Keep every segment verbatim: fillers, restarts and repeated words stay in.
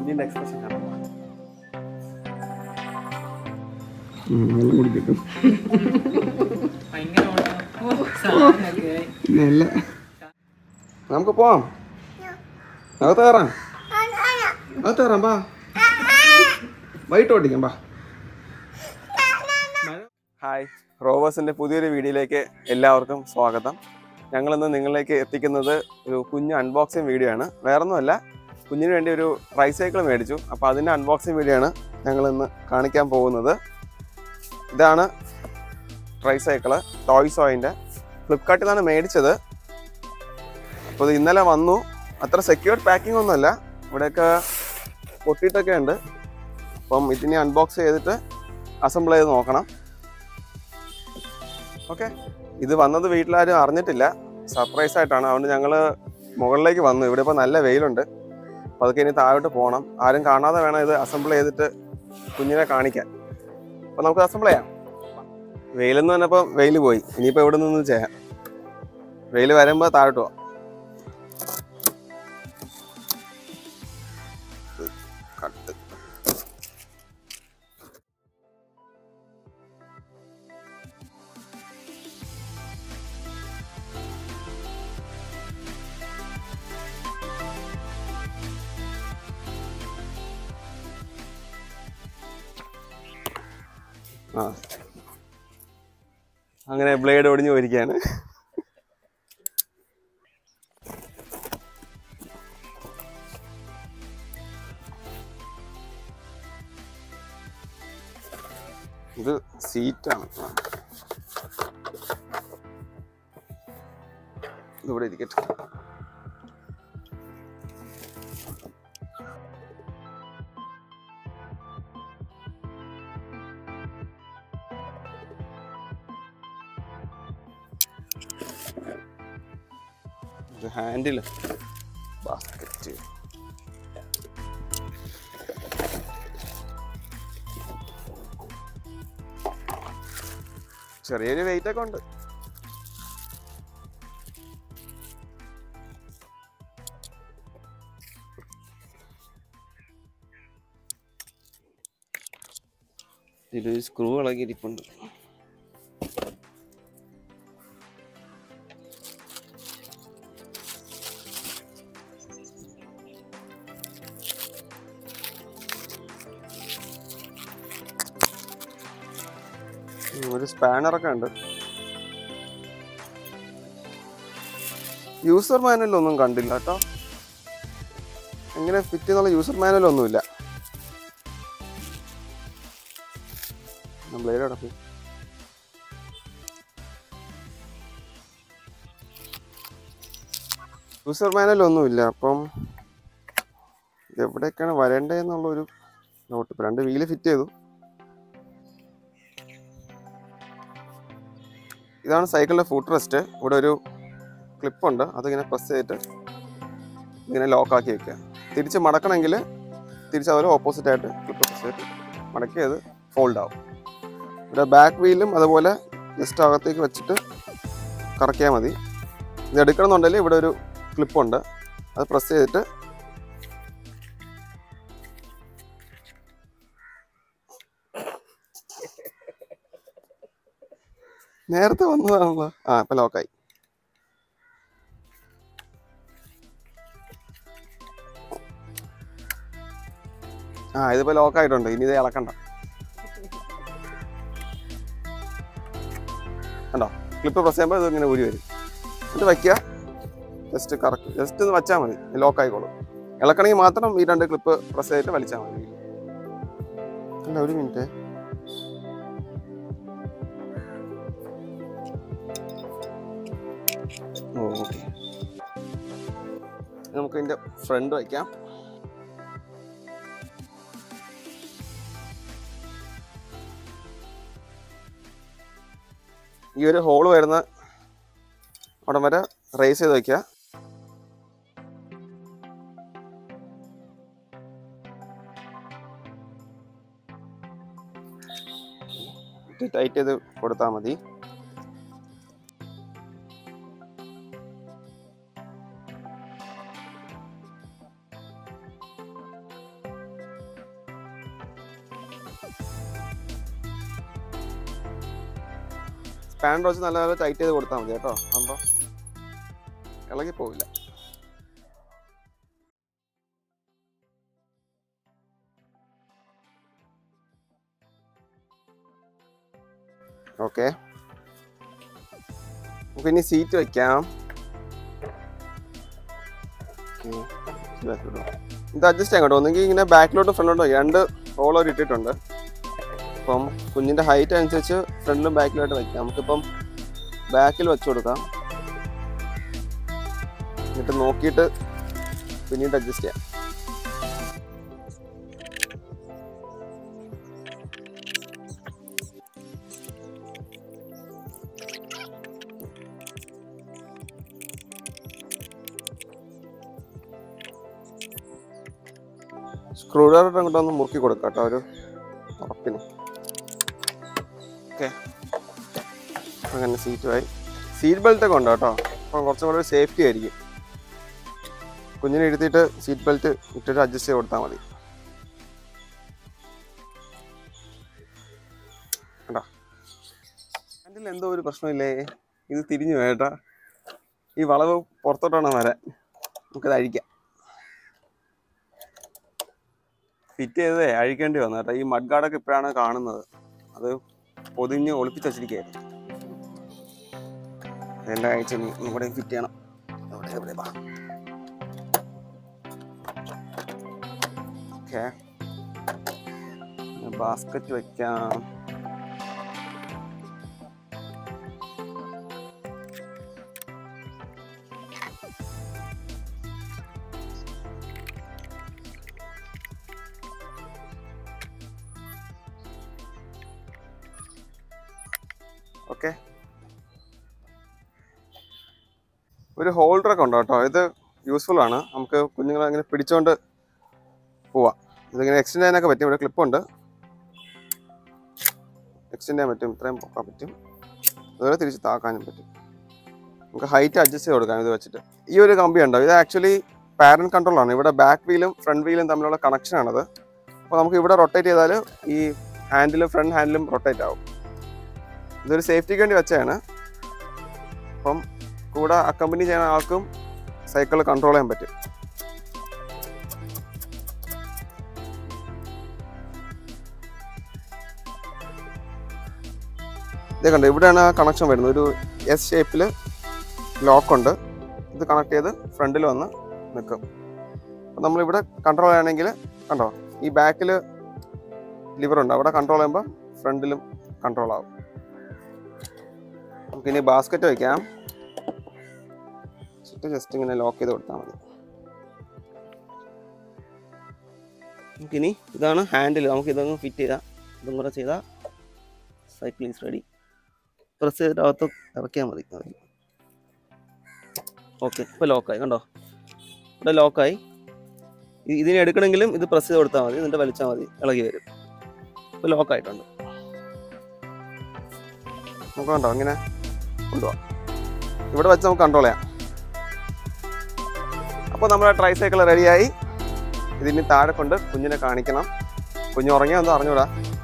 കുഞ്ഞിൻ്റെ എക്സ്പ്രഷൻ കാണാം. നമുക്ക് പോവാം, അകത്ത് കയറാം, അകത്ത് കയറാം, ബാ വൈകിട്ട് ഓടിക്കാം, ബാ. ഹായ്, റോവേഴ്സിൻ്റെ പുതിയൊരു വീഡിയോയിലേക്ക് എല്ലാവർക്കും സ്വാഗതം. ഞങ്ങളിന്ന് നിങ്ങളിലേക്ക് എത്തിക്കുന്നത് ഒരു കുഞ്ഞ് അൺബോക്സിങ് വീഡിയോ ആണ്. വേറൊന്നുമല്ല, കുഞ്ഞിന് വേണ്ടി ഒരു ട്രൈസൈക്കിൾ മേടിച്ചു. അപ്പോൾ അതിൻ്റെ അൺബോക്സിങ് വീഡിയോ ആണ് ഞങ്ങളിന്ന് കാണിക്കാൻ പോകുന്നത്. ഇതാണ് ട്രൈസൈക്കിള്, ടോയ്സോയിൻ്റെ. ഫ്ലിപ്കാർട്ടിൽ നിന്നാണ് മേടിച്ചത്. അപ്പോൾ ഇത് ഇന്നലെ വന്നു. അത്ര സെക്യൂർഡ് പാക്കിംഗ് ഒന്നുമല്ല, ഇവിടെയൊക്കെ പൊട്ടിയിട്ടൊക്കെ ഉണ്ട്. അപ്പം ഇതിനെ അൺബോക്സ് ചെയ്തിട്ട് അസംബിൾ ചെയ്ത് നോക്കണം. ഓക്കെ, ഇത് വന്നത് വീട്ടിലാരും അറിഞ്ഞിട്ടില്ല, സർപ്രൈസ് ആയിട്ടാണ്. അതുകൊണ്ട് ഞങ്ങൾ മുകളിലേക്ക് വന്നു. ഇവിടെ ഇപ്പോൾ നല്ല വെയിലുണ്ട്, അപ്പോൾ അതൊക്കെ ഇനി താഴോട്ട് പോകണം. ആരും കാണാതെ വേണം ഇത് അസംബിൾ ചെയ്തിട്ട് കുഞ്ഞിനെ കാണിക്കാൻ. അപ്പോൾ നമുക്ക് അസംബിൾ ചെയ്യാം. വെയിലെന്ന് പറഞ്ഞപ്പോൾ വെയിൽ പോയി, ഇനിയിപ്പോൾ ഇവിടെ നിന്ന് ചെയ്യാം. വെയിൽ വരുമ്പോൾ താഴോട്ട് പോവാം. കട്ട് ആ അങ്ങനെ ബ്ലേഡ് ഒടിഞ്ഞു പോയിരിക്കുകയാണ്. ഇത് സീറ്റാണ്, ഇതിവിടെ ഇരിക്കട്ടെ. ഹാൻഡിൽ, ബാസ്കറ്റ്, ചെറിയൊരു വെയിറ്റ് ഒക്കെ ഉണ്ട്. ഇതിലൊരു സ്ക്രൂ ഇളകിയിരിപ്പുണ്ട്. ഒരു സ്പാനറൊക്കെ ഉണ്ട്. യൂസർ മാനുവലൊന്നും കണ്ടില്ല കേട്ടോ, എങ്ങനെ ഫിറ്റ് എന്നുള്ള യൂസർ മാനുവലൊന്നുമില്ല. ബ്ലേഡ് അടക്കും. യൂസർ മാനുവലൊന്നുമില്ല. അപ്പം എവിടേക്കാണ് വരേണ്ടതെന്നുള്ളൊരു നോട്ട്. ഇപ്പം രണ്ട് വീല് ഫിറ്റ് ചെയ്തു. ഇതാണ് സൈക്കിളിൻ്റെ ഫുട് റെസ്റ്റ്. ഇവിടെ ഒരു ക്ലിപ്പുണ്ട്, അതിങ്ങനെ പ്രസ് ചെയ്തിട്ട് ഇങ്ങനെ ലോക്കാക്കി വെക്കുക. തിരിച്ച് മടക്കണമെങ്കിൽ തിരിച്ച് അതുപോലെ ഓപ്പോസിറ്റായിട്ട് ക്ലിപ്പ് പ്രസ് ചെയ്തിട്ട് മടക്കിയത് ഫോൾഡ് ആവും. ഇവിടെ ബാക്ക് വീലും അതുപോലെ ജസ്റ്റ് അകത്തേക്ക് വെച്ചിട്ട് കറക്കിയാൽ മതി. ഇത് എടുക്കണമെന്നുണ്ടെങ്കിൽ ഇവിടെ ഒരു ക്ലിപ്പുണ്ട്, അത് പ്രസ് ചെയ്തിട്ട് നേരത്തെ വന്നതാണല്ലോ. ആ ഇപ്പം ലോക്കായി. ആ ഇതിപ്പോൾ ലോക്കായിട്ടുണ്ട്, ഇനി ഇത് ഇളക്കണ്ട. കണ്ടോ, ക്ലിപ്പ് പ്രസ് ചെയ്യുമ്പോൾ ഇത് ഇങ്ങനെ ഊരി വരും. എന്നിട്ട് വയ്ക്കുക, ജസ്റ്റ് കറക്റ്റ് ജസ്റ്റ് ഒന്ന് വച്ചാൽ മതി, ലോക്കായിക്കോളും. ഇളക്കണമെങ്കിൽ മാത്രം ഈ രണ്ട് ക്ലിപ്പ് പ്രസ് ചെയ്തിട്ട് വലിച്ചാൽ മതി. അല്ല ഒരു മിനിറ്റ്, ഓക്കെ. നമുക്ക് ഇതിൻ്റെ ഫ്രണ്ട് വയ്ക്കാം. ഈ ഒരു ഹോള് വരുന്ന അവിടെ വരെ റേസ് ചെയ്ത് വയ്ക്കുക. ടൈറ്റ് ചെയ്ത് കൊടുത്താൽ മതി. സ്പാനർ വെച്ച് നല്ല നല്ല ടൈറ്റ് ചെയ്ത് കൊടുത്താൽ മതി കേട്ടോ, ആകുമ്പോൾ ഇളകി പോവില്ല. ഓക്കെ, നമുക്ക് ഇനി സീറ്റ് വയ്ക്കാം. ഇത് അഡ്ജസ്റ്റ് ചെയ്യാൻ കേട്ടോ, ഒന്നെങ്കിൽ ഇങ്ങനെ ബാക്കിലോട്ടും ഫ്രണ്ടിലോട്ടും വയ്ക്കാം. രണ്ട് ഹോൾ അവർ ഇട്ടിട്ടുണ്ട്. അപ്പം കുഞ്ഞിൻ്റെ ഹൈറ്റ് അനുസരിച്ച് ഫ്രണ്ടിലും ബാക്കിലോട്ട് വയ്ക്കാം. നമുക്കിപ്പം ബാക്കിൽ വെച്ച് കൊടുക്കാം, എന്നിട്ട് നോക്കിയിട്ട് പിന്നീട് അഡ്ജസ്റ്റ് ചെയ്യാം. സ്ക്രൂ ഡ്രൈവർ അങ്ങോട്ട് ഒന്ന് മുറുക്കി കൊടുക്കാം കേട്ടോ, ഒരു ഉറപ്പിന്. ഓക്കെ, അങ്ങനെ സീറ്റുമായി. സീറ്റ് ബെൽറ്റ് ഒക്കെ ഉണ്ട് കേട്ടോ, അപ്പം കുറച്ചും കൂടെ ഒരു സേഫ്റ്റി ആയിരിക്കും. കുഞ്ഞിനെ ഇരുത്തിയിട്ട് സീറ്റ് ബെൽറ്റ് ഇട്ടിട്ട് അഡ്ജസ്റ്റ് ചെയ്ത് കൊടുത്താൽ മതി കേട്ടോ. ഹാൻഡിൽ എന്തോ ഒരു പ്രശ്നമില്ലേ, ഇത് തിരിഞ്ഞു വേട്ടാ. ഈ വളവ് പുറത്തോട്ടാണ് വരാൻ, നമുക്കത് അഴിക്കാം. ഫിറ്റ് ചെയ്തതേ അഴിക്കേണ്ടി വന്നു കേട്ടോ. ഈ മഡ് ഗാർഡൊക്കെ ഇപ്പോഴാണ് കാണുന്നത്, അത് പൊതിഞ്ഞ് ഒളിപ്പിച്ച് വച്ചിരിക്കുകയായിരുന്നു. എല്ലാം അയച്ച് ഇവിടെ ഫിറ്റ് ചെയ്യണം. ഓക്കെ, ബാസ്ക്കറ്റ് വയ്ക്കാം. ഓക്കെ, ഒരു ഹോൾഡറൊക്കെ ഉണ്ട് കേട്ടോ, ഇത് യൂസ്ഫുൾ ആണ്. നമുക്ക് കുഞ്ഞുങ്ങളെ അങ്ങനെ പിടിച്ചോണ്ട് പോവാം. ഇതിങ്ങനെ എക്സ്റ്റെൻഡ് ചെയ്യാനൊക്കെ പറ്റും. ഇവിടെ ക്ലിപ്പുണ്ട്, എക്സ്റ്റെൻഡ് ചെയ്യാൻ പറ്റും, ഇത്രയും പൊക്കാൻ പറ്റും, അതുപോലെ തിരിച്ച് താക്കാനും പറ്റും. നമുക്ക് ഹൈറ്റ് അഡ്ജസ്റ്റ് ചെയ്ത് കൊടുക്കാം ഇത് വെച്ചിട്ട്. ഈ ഒരു കമ്പി ഉണ്ടോ, ഇത് ആക്ച്വലി പാരന്റ് കൺട്രോളാണ്. ഇവിടെ ബാക്ക് വീലും ഫ്രണ്ട് വീലും തമ്മിലുള്ള കണക്ഷനാണത്. അപ്പോൾ നമുക്ക് ഇവിടെ റൊട്ടേറ്റ് ചെയ്താൽ ഈ ഹാൻഡിലും ഫ്രണ്ട് ഹാൻഡിലും റൊട്ടേറ്റ് ആവും. ഇതൊരു സേഫ്റ്റിക്ക് വേണ്ടി വെച്ചതാണ്. അപ്പം കൂടെ അക്കമ്പനി ചെയ്യുന്ന ആൾക്കും സൈക്കിൾ കൺട്രോൾ ചെയ്യാൻ പറ്റും. ഇത് കണ്ടോ, ഇവിടെയാണ് കണക്ഷൻ വരുന്നത്. ഒരു എസ് ഷേപ്പിൽ ലോക്കുണ്ട്. ഇത് കണക്ട് ചെയ്ത് ഫ്രണ്ടിൽ വന്ന് നിൽക്കും. അപ്പം നമ്മളിവിടെ കൺട്രോൾ ചെയ്യണമെങ്കിൽ കണ്ടോ, ഈ ബാക്കിൽ ലിവറുണ്ട്, അവിടെ കൺട്രോൾ ചെയ്യുമ്പോൾ ഫ്രണ്ടിലും കൺട്രോൾ ആവും. നമുക്കിനി ബാസ്ക്കറ്റ് വയ്ക്കാം. ജസ്റ്റ് ഇങ്ങനെ ലോക്ക് ചെയ്ത് കൊടുത്താൽ മതി. നമുക്കിനി ഇതാണ് ഹാൻഡിൽ, നമുക്ക് ഇതൊന്ന് ഫിറ്റ് ചെയ്താൽ, ഇതും കൂടെ ചെയ്താൽ സൈക്കിൾ ഈസ് റെഡി. പ്രസ് ചെയ്തിട്ട് അകത്ത് ഇറക്കിയാൽ മതി. ഓക്കെ, ഇപ്പോൾ ലോക്കായി കണ്ടോ, ഇവിടെ ലോക്കായി. ഇതിനെ എടുക്കണമെങ്കിലും ഇത് പ്രസ് ചെയ്ത് കൊടുത്താൽ മതി, എന്നിട്ട് വലിച്ചാൽ മതി, ഇളകി വരും. ഇപ്പോൾ ലോക്കായിട്ടുണ്ട്. നമുക്ക് കണ്ടോ ഇങ്ങനെ കൊണ്ടുപോകാം. ഇവിടെ വെച്ച് നമുക്ക് കൺട്രോൾ ചെയ്യാം. അപ്പോൾ നമ്മുടെ ട്രൈ സൈക്കിൾ റെഡിയായി. ഇതിന് താഴെ കൊണ്ട് കുഞ്ഞിനെ കാണിക്കണം. കുഞ്ഞ് ഉറങ്ങിയോ എന്തോ അറിഞ്ഞൂടാ.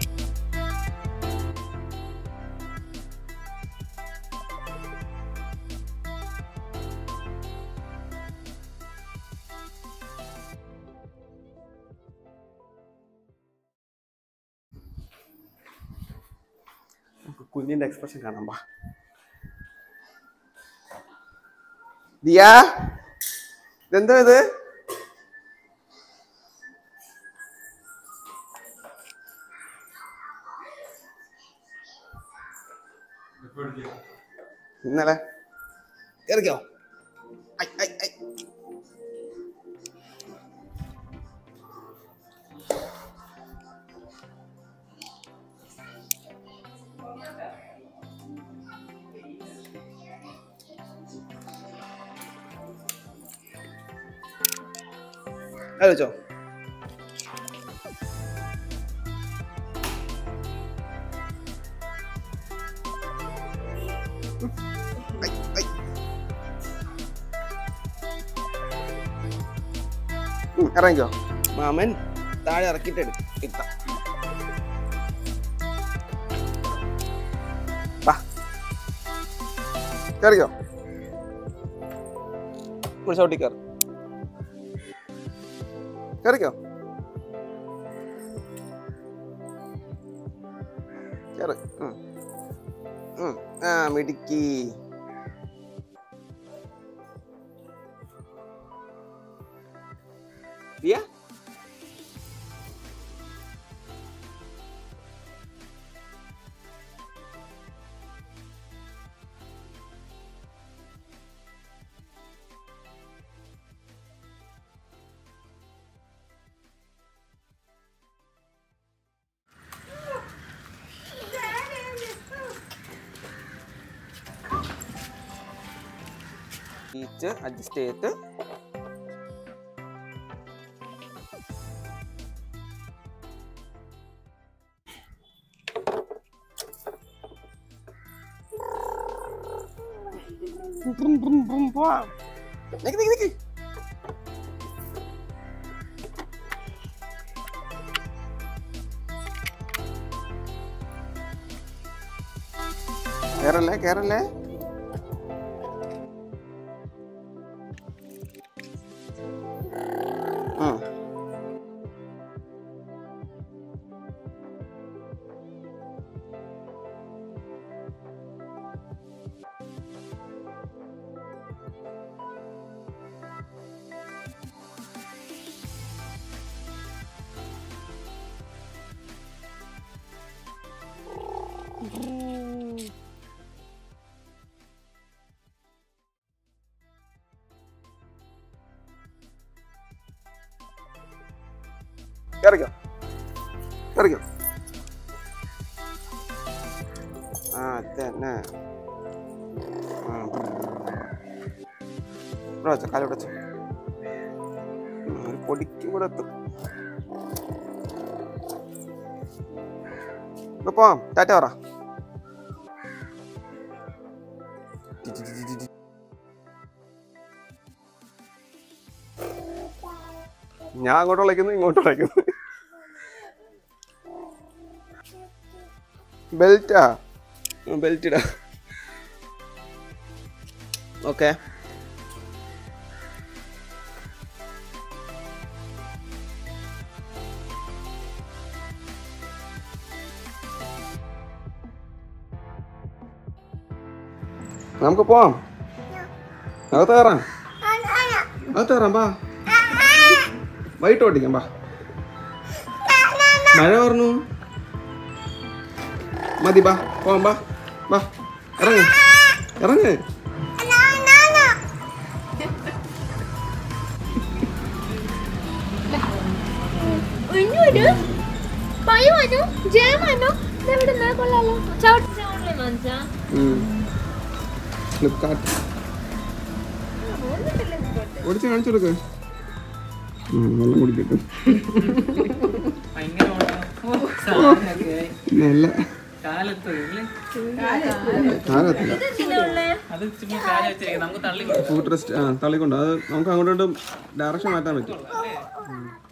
കുഞ്ഞിന്റെ എക്സ്പ്രഷൻ കാണാൻ പാ. ദിയാ, ഇതെന്താ ഇത്? ഇന്നലെ ഇറങ്ങിയോ? അത് വെച്ചോ. ഇറങ്ങിക്കോ. മാമൻ താഴെ ഇറക്കിട്ട് എടുക്കാം. കയറിക്കോ. ചവിട്ടി കയറി കയറിക്കോ. കയറി. ആ മിടുക്കി. ദിയ അഡ്ജസ്റ്റ് ചെയ്തിട്ട് കേറല്ലേ കേറല്ലേ. കയറിക്കോ കയറിക്കോ. ആ തന്നെ. ഇവിടെ വെച്ചോ, കാലം വെച്ചോ. ഒരു പൊടിക്കും കൂടെ എത്തും. ഇപ്പൊ പോവാം. ടാറ്റ പറ. ഞാൻ അങ്ങോട്ട് വിളിക്കുന്നു, ഇങ്ങോട്ട് വിളിക്കുന്നു. ബെൽറ്റാ ബെൽറ്റ് ഇടാ. ഓക്കെ. നമുക്ക് പോവാം. അകത്ത് കയറാം. അകത്ത് കയറാം. ബാ, വൈകിട്ട് ഓടിക്കാം. ബാ, മഴ പറഞ്ഞു മതി. ബാ പോവാം. ബാ ബാ ഇറങ്ങ് ഇറങ്ങ്. ഫ്ലിപ്കാർട്ട് ഓടിച്ച് കാണിച്ചു കൊടുക്ക്. വെള്ളം കുടിക്കട്ടെ. നല്ല ഫുഡ് റെസ്റ്റ്. ആ തള്ളിക്കൊണ്ട് അത് നമുക്ക് അങ്ങോട്ടും ഡയറക്ഷൻ മാറ്റാൻ പറ്റും.